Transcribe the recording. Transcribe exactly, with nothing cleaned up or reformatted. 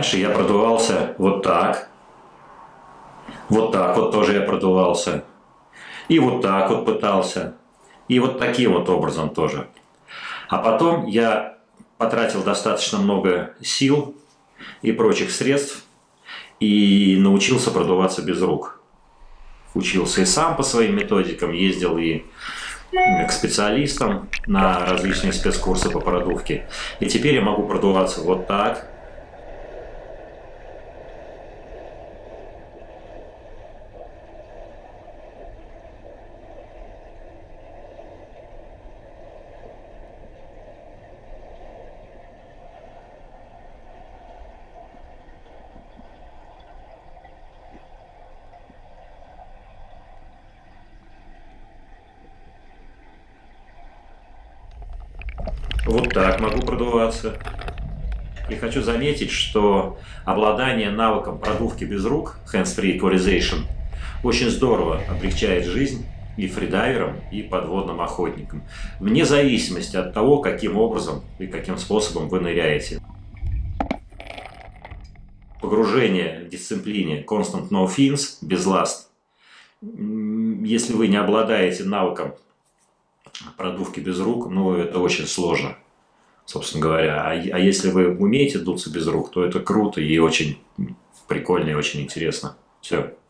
Раньше я продувался вот так. Вот так вот тоже я продувался. И вот так вот пытался. И вот таким вот образом тоже. А потом я потратил достаточно много сил и прочих средств и научился продуваться без рук. Учился и сам по своим методикам, ездил и к специалистам на различные спецкурсы по продувке. И теперь я могу продуваться вот так. Вот так могу продуваться. И хочу заметить, что обладание навыком продувки без рук, hands-free equalization, очень здорово облегчает жизнь и фридайверам, и подводным охотникам, вне зависимости от того, каким образом и каким способом вы ныряете. Погружение в дисциплине Constant No Fins, без ласт, если вы не обладаете навыком продувки без рук, ну это очень сложно, собственно говоря. А, а если вы умеете дуться без рук, то это круто и очень прикольно и очень интересно. Все.